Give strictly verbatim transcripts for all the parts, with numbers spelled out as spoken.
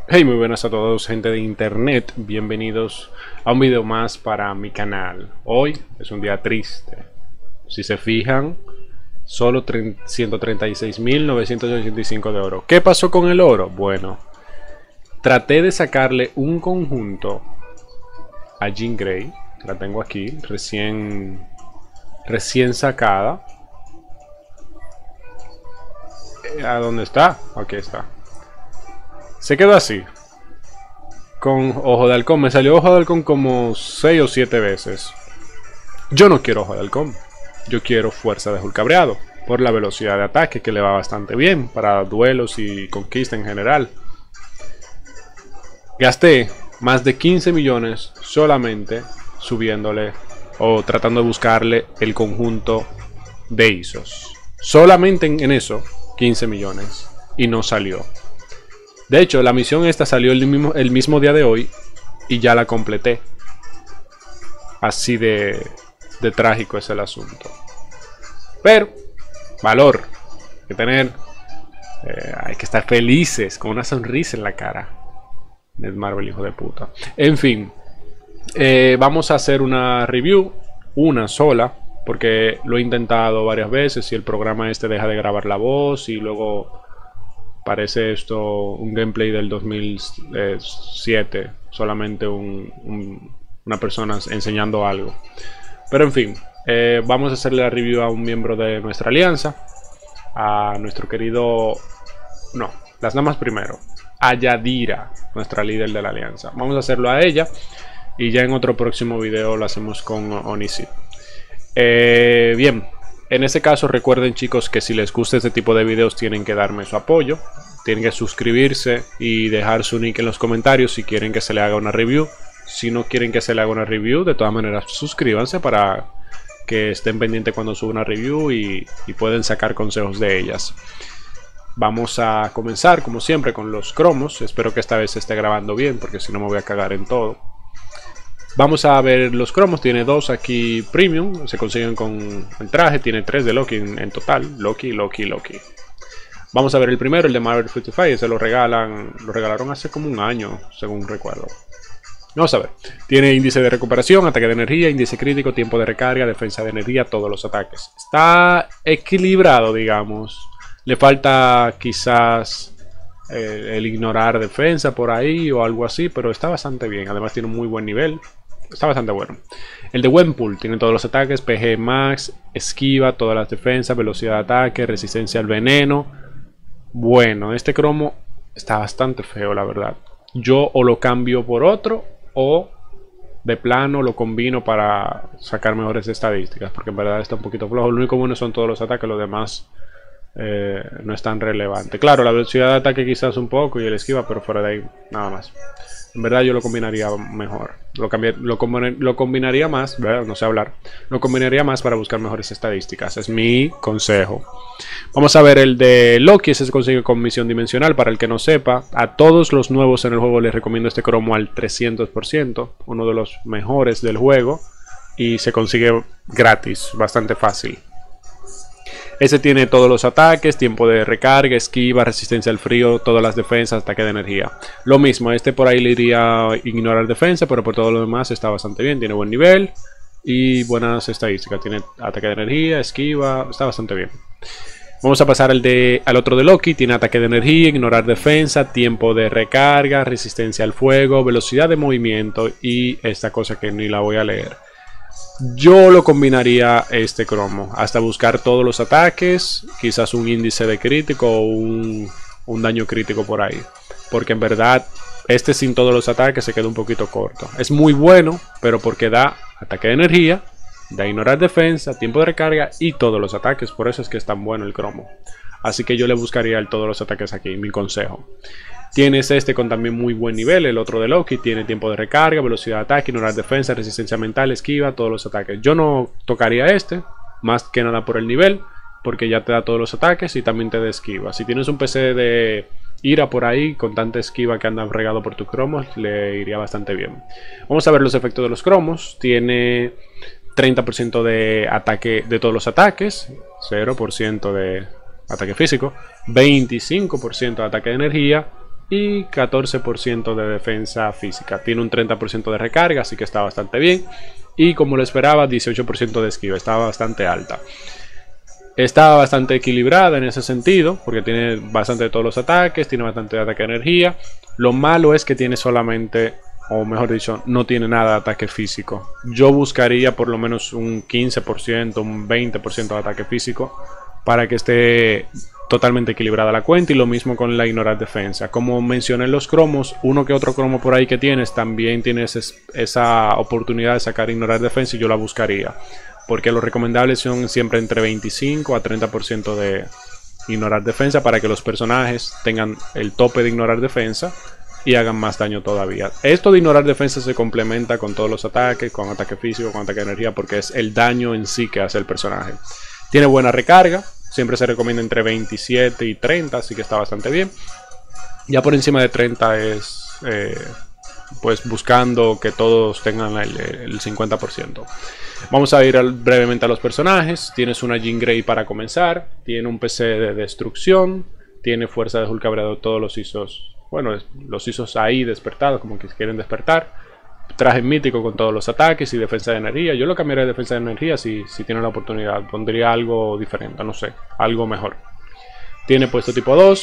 Hey, muy buenas a todos, gente de internet. Bienvenidos a un video más para mi canal. Hoy es un día triste. Si se fijan, solo ciento treinta y seis mil novecientos ochenta y cinco de oro. ¿Qué pasó con el oro? Bueno, traté de sacarle un conjunto a Jean Grey. La tengo aquí, recién, recién sacada. ¿A dónde está? Aquí está. Se quedó así, con ojo de halcón. Me salió ojo de halcón como seis o siete veces. Yo no quiero ojo de halcón. Yo quiero fuerza de Hulk cabreado, por la velocidad de ataque que le va bastante bien para duelos y conquista en general. Gasté más de quince millones solamente subiéndole o tratando de buscarle el conjunto de Isos. Solamente en, en eso, quince millones. Y no salió. De hecho, la misión esta salió el mismo, el mismo día de hoy y ya la completé. Así de, de trágico es el asunto. Pero, valor. Hay que tener, eh, hay que estar felices, con una sonrisa en la cara. Ned Marvel, hijo de puta. En fin, eh, vamos a hacer una review, una sola, porque lo he intentado varias veces y el programa este deja de grabar la voz y luego... Parece esto un gameplay del dos mil siete, solamente un, un, una persona enseñando algo. Pero en fin, eh, vamos a hacerle la review a un miembro de nuestra alianza, a nuestro querido... No, las damas primero, a Yadira, nuestra líder de la alianza. Vamos a hacerlo a ella y ya en otro próximo video lo hacemos con Onisid. Eh, bien. En ese caso recuerden, chicos, que si les gusta este tipo de videos tienen que darme su apoyo. Tienen que suscribirse y dejar su nick en los comentarios si quieren que se le haga una review. Si no quieren que se le haga una review, de todas maneras suscríbanse para que estén pendientes cuando suba una review y, y pueden sacar consejos de ellas. Vamos a comenzar como siempre con los cromos. Espero que esta vez se esté grabando bien porque si no me voy a cagar en todo. Vamos a ver los cromos, tiene dos aquí premium, se consiguen con el traje, tiene tres de Loki en, en total, Loki, Loki, Loki. Vamos a ver el primero, el de Marvel cincuenta y cinco, ese lo regalan, lo regalaron hace como un año, según recuerdo. Vamos a ver, tiene índice de recuperación, ataque de energía, índice crítico, tiempo de recarga, defensa de energía, todos los ataques. Está equilibrado, digamos, le falta quizás... Eh, el ignorar defensa por ahí o algo así, pero está bastante bien. Además tiene un muy buen nivel, está bastante bueno. El de Gwenpool tiene todos los ataques, P G Max, esquiva, todas las defensas, velocidad de ataque, resistencia al veneno. Bueno, este cromo está bastante feo, la verdad. Yo o lo cambio por otro o de plano lo combino para sacar mejores estadísticas, porque en verdad está un poquito flojo. Lo único bueno son todos los ataques, los demás Eh, no es tan relevante. Claro, la velocidad de ataque quizás un poco y el esquiva, pero fuera de ahí nada más. En verdad yo lo combinaría mejor. Lo, cambiar, lo, lo combinaría más, ¿verdad? No sé hablar. Lo combinaría más para buscar mejores estadísticas. Es mi consejo. Vamos a ver el de Loki. Ese se consigue con misión dimensional. Para el que no sepa, a todos los nuevos en el juego les recomiendo este cromo al trescientos por ciento. Uno de los mejores del juego. Y se consigue gratis, bastante fácil. Ese tiene todos los ataques, tiempo de recarga, esquiva, resistencia al frío, todas las defensas, ataque de energía. Lo mismo, este por ahí le iría a ignorar defensa, pero por todo lo demás está bastante bien. Tiene buen nivel y buenas estadísticas. Tiene ataque de energía, esquiva, está bastante bien. Vamos a pasar al, de, al otro de Loki. Tiene ataque de energía, ignorar defensa, tiempo de recarga, resistencia al fuego, velocidad de movimiento y esta cosa que ni la voy a leer. Yo lo combinaría este cromo hasta buscar todos los ataques, quizás un índice de crítico o un, un daño crítico por ahí, porque en verdad este sin todos los ataques se queda un poquito corto. Es muy bueno, pero porque da ataque de energía, da ignorar defensa, tiempo de recarga y todos los ataques, por eso es que es tan bueno el cromo. Así que yo le buscaría el todos los ataques aquí, mi consejo. Tienes este con también muy buen nivel, el otro de Loki, tiene tiempo de recarga, velocidad de ataque, ignorar defensa, resistencia mental, esquiva, todos los ataques. Yo no tocaría este, más que nada por el nivel, porque ya te da todos los ataques y también te da esquiva. Si tienes un P C de ira por ahí, con tanta esquiva que anda regado por tus cromos, le iría bastante bien. Vamos a ver los efectos de los cromos. Tiene treinta por ciento de ataque de todos los ataques, cero por ciento de ataque físico, veinticinco por ciento de ataque de energía, y catorce por ciento de defensa física. Tiene un treinta por ciento de recarga, así que está bastante bien. Y como lo esperaba, dieciocho por ciento de esquiva, estaba bastante alta. Está bastante equilibrada en ese sentido, porque tiene bastante de todos los ataques, tiene bastante de ataque de energía. Lo malo es que tiene solamente, o mejor dicho, no tiene nada de ataque físico. Yo buscaría por lo menos un quince por ciento, un veinte por ciento de ataque físico para que esté totalmente equilibrada la cuenta, y lo mismo con la ignorar defensa. Como mencioné en los cromos, uno que otro cromo por ahí que tienes, también tienes esa oportunidad de sacar ignorar defensa, y yo la buscaría, porque los recomendables son siempre entre veinticinco a treinta por ciento de ignorar defensa para que los personajes tengan el tope de ignorar defensa y hagan más daño todavía. Esto de ignorar defensa se complementa con todos los ataques, con ataque físico, con ataque de energía, porque es el daño en sí que hace el personaje. Tiene buena recarga, siempre se recomienda entre veintisiete y treinta, así que está bastante bien. Ya por encima de treinta es eh, pues buscando que todos tengan el, el cincuenta por ciento. Vamos a ir al, brevemente a los personajes. Tienes una Jean Grey para comenzar, tiene un P C de destrucción, tiene fuerza de Hulk cabreado, todos los I S Os, bueno, los I S Os ahí despertados, como que quieren despertar. Traje mítico con todos los ataques y defensa de energía. Yo lo cambiaría de defensa de energía si, si tiene la oportunidad. Pondría algo diferente, no sé, algo mejor. Tiene puesto tipo dos.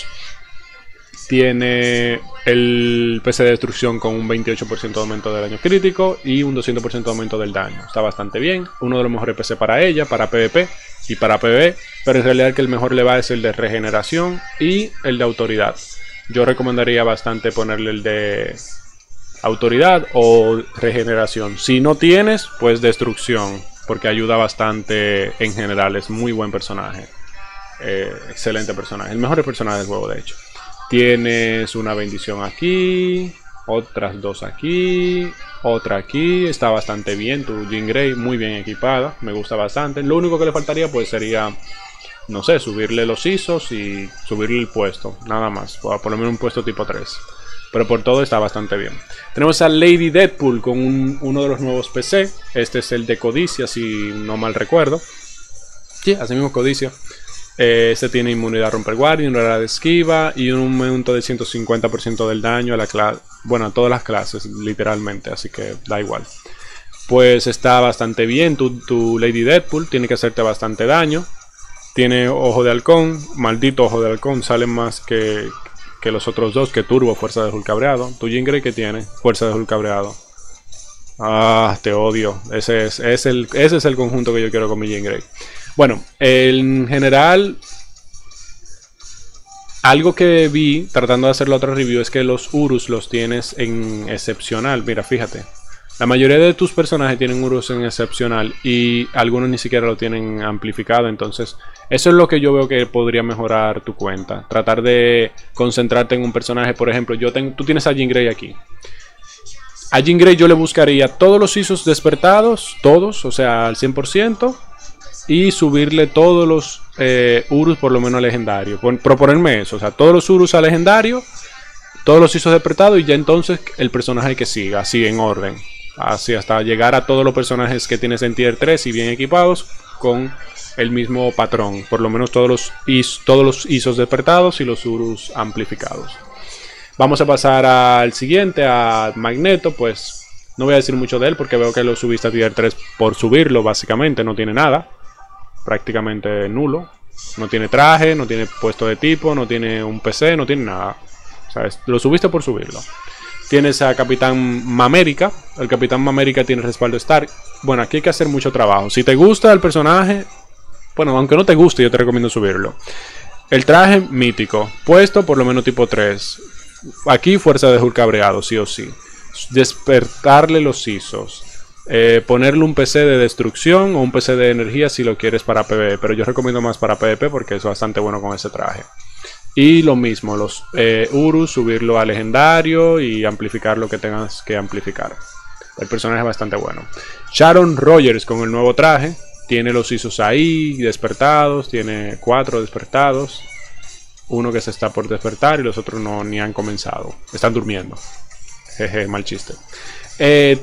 Tiene el P C de destrucción con un veintiocho por ciento de aumento del daño crítico y un doscientos por ciento de aumento del daño. Está bastante bien. Uno de los mejores P C para ella, para PvP y para PvE. Pero en realidad el que el mejor le va es el de regeneración y el de autoridad. Yo recomendaría bastante ponerle el de autoridad o regeneración. Si no tienes, pues destrucción, porque ayuda bastante en general. Es muy buen personaje, eh, excelente personaje, el mejor personaje del juego de hecho. Tienes una bendición aquí, otras dos aquí, otra aquí. Está bastante bien tu Jean Grey, muy bien equipada, me gusta bastante. Lo único que le faltaría pues sería, no sé, subirle los I S Os y subirle el puesto, nada más, por, por lo menos un puesto tipo tres. Pero por todo está bastante bien. Tenemos a Lady Deadpool con un, uno de los nuevos P C. Este es el de Codicia, si no mal recuerdo. Sí, así mismo Codicia. Eh, este tiene inmunidad a romper guardia, inmunidad de esquiva y un aumento de ciento cincuenta por ciento del daño a la clase. Bueno, a todas las clases, literalmente. Así que da igual. Pues está bastante bien. Tu, tu Lady Deadpool tiene que hacerte bastante daño. Tiene ojo de halcón. Maldito ojo de halcón. Sale más que... que los otros dos, que Turbo, fuerza de Hulk cabreado. Tu Jean Grey que tiene fuerza de Hulk cabreado. Ah, te odio. Ese es, es el, ese es el conjunto que yo quiero con mi Jean Grey. Bueno, en general, algo que vi tratando de hacer la otra review es que los Urus los tienes en excepcional. Mira, fíjate. La mayoría de tus personajes tienen Urus en excepcional y algunos ni siquiera lo tienen amplificado. Entonces, eso es lo que yo veo que podría mejorar tu cuenta. Tratar de concentrarte en un personaje. Por ejemplo, yo tengo, tú tienes a Jean Grey aquí. A Jean Grey yo le buscaría todos los I S Os despertados, todos, o sea, al cien por ciento. Y subirle todos los eh, Urus por lo menos a legendario. Proponerme eso, o sea, todos los Urus a legendario, todos los I S Os despertados y ya entonces el personaje que siga, así en orden. Así hasta llegar a todos los personajes que tienes en tier tres y bien equipados con el mismo patrón. Por lo menos todos los, is, todos los I S Os despertados y los Urus amplificados. Vamos a pasar al siguiente, a Magneto. Pues no voy a decir mucho de él porque veo que lo subiste a tier tres por subirlo. Básicamente no tiene nada. Prácticamente nulo. No tiene traje, no tiene puesto de tipo, no tiene un P C, no tiene nada. O sea, lo subiste por subirlo. Tienes a Capitán Mamérica. El Capitán Mamérica tiene respaldo Stark. Bueno, aquí hay que hacer mucho trabajo. Si te gusta el personaje, bueno, aunque no te guste, yo te recomiendo subirlo. El traje mítico, puesto por lo menos tipo tres. Aquí fuerza de Hulk cabreado, sí o sí. Despertarle los I S Os. Eh, ponerle un P C de destrucción o un P C de energía si lo quieres para PvE. Pero yo recomiendo más para PvP porque es bastante bueno con ese traje. Y lo mismo, los eh, Urus, subirlo a legendario y amplificar lo que tengas que amplificar. El personaje es bastante bueno. Sharon Rogers con el nuevo traje. Tiene los I S Os ahí despertados. Tiene cuatro despertados. Uno que se está por despertar y los otros no ni han comenzado. Están durmiendo. Jeje, mal chiste. Eh,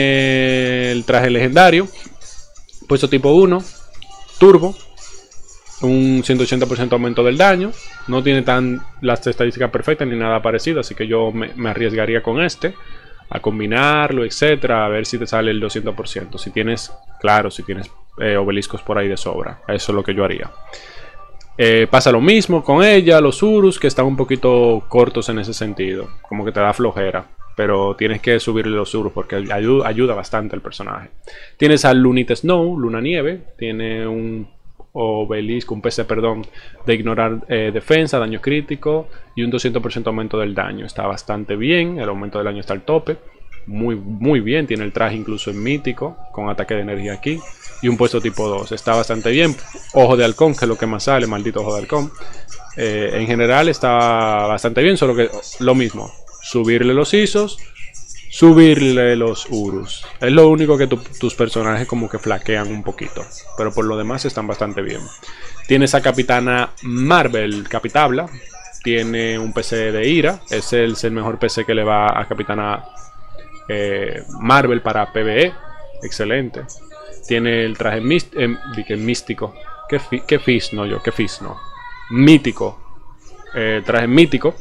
tiene el traje legendario. Puesto tipo uno. Turbo. un ciento ochenta por ciento aumento del daño. No tiene tan las estadísticas perfectas ni nada parecido, así que yo me, me arriesgaría con este a combinarlo, etcétera, a ver si te sale el doscientos por ciento. Si tienes, claro, si tienes eh, obeliscos por ahí de sobra, eso es lo que yo haría. Eh, pasa lo mismo con ella, los Urus, que están un poquito cortos en ese sentido, como que te da flojera, pero tienes que subirle los Urus porque ayuda, ayuda bastante al personaje. Tienes al Lunita Snow, Luna Nieve, tiene un obelisco, un P C, perdón, de ignorar eh, defensa, daño crítico y un doscientos por ciento aumento del daño. Está bastante bien, el aumento del daño está al tope, muy, muy bien, tiene el traje incluso en mítico, con ataque de energía aquí. Y un puesto tipo dos, está bastante bien. Ojo de halcón, que es lo que más sale, maldito ojo de halcón. Eh, en general está bastante bien, solo que lo mismo. Subirle los I S Os, subirle los Urus. Es lo único que tu, tus personajes como que flaquean un poquito. Pero por lo demás están bastante bien. Tienes a Capitana Marvel Capitabla. Tiene un P C de ira. Ese es el mejor P C que le va a Capitana eh, Marvel para PvE. Excelente. Tiene el traje míst eh, dije, místico. ¿Qué, fi qué fis? No, yo, ¿qué fis? No. Mítico. Eh, traje mítico.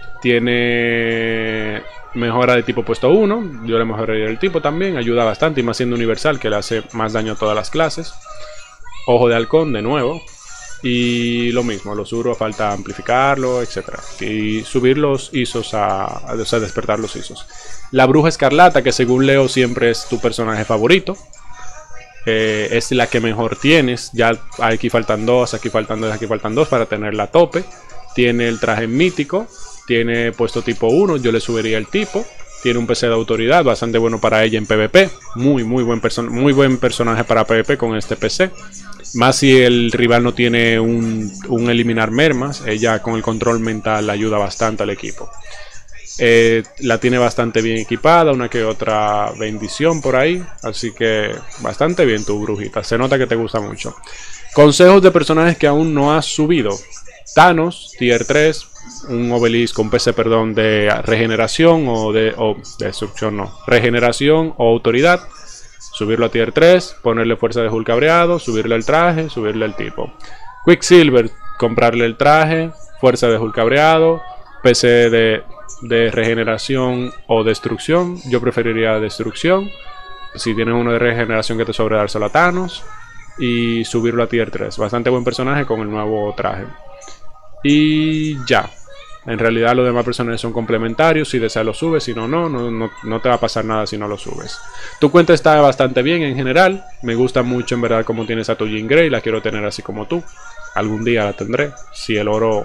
Tiene mejora de tipo puesto uno. Yo le mejoraría el tipo también. Ayuda bastante. Y más siendo universal, que le hace más daño a todas las clases. Ojo de halcón, de nuevo. Y lo mismo, los Urus falta amplificarlo, etcétera. Y subir los I S Os a, a. O sea, despertar los I S Os. La Bruja Escarlata, que según leo siempre es tu personaje favorito. Eh, es la que mejor tienes. Ya aquí faltan dos, aquí faltan dos, aquí faltan dos para tenerla a tope. Tiene el traje mítico, tiene puesto tipo uno, yo le subiría el tipo. Tiene un P C de autoridad, bastante bueno para ella en PvP. Muy, muy buen, muy buen personaje para PvP con este P C. Más si el rival no tiene un, un eliminar mermas, ella con el control mental ayuda bastante al equipo. Eh, la tiene bastante bien equipada, una que otra bendición por ahí, así que bastante bien tu brujita, se nota que te gusta mucho. Consejos de personajes que aún no has subido. Thanos, tier tres, un obelisco, un P C, perdón, de regeneración o de o destrucción, no, regeneración o autoridad. Subirlo a tier tres, ponerle fuerza de Hulk cabreado, subirle el traje, subirle el tipo. Quicksilver, comprarle el traje, fuerza de Hulk cabreado, P C de... de regeneración o destrucción. Yo preferiría destrucción. Si tienes uno de regeneración que te sobre, dárselo a Thanos. Y subirlo a tier tres. Bastante buen personaje con el nuevo traje. Y ya. En realidad los demás personajes son complementarios. Si deseas lo subes, si no, no, no, no, no te va a pasar nada si no lo subes. Tu cuenta está bastante bien en general. Me gusta mucho en verdad como tienes a tu Jean Grey. La quiero tener así como tú. Algún día la tendré. Si el oro...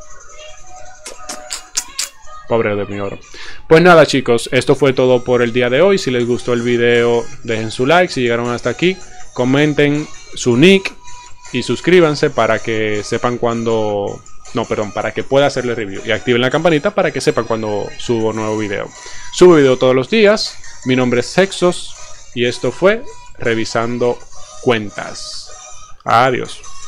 Pobre de mi oro. Pues nada, chicos, esto fue todo por el día de hoy. Si les gustó el video, dejen su like. Si llegaron hasta aquí, comenten su nick y suscríbanse para que sepan cuando... No, perdón, para que pueda hacerle review. Y activen la campanita para que sepan cuando subo nuevo video. Subo video todos los días. Mi nombre es Hexos y esto fue Revisando Cuentas. Adiós.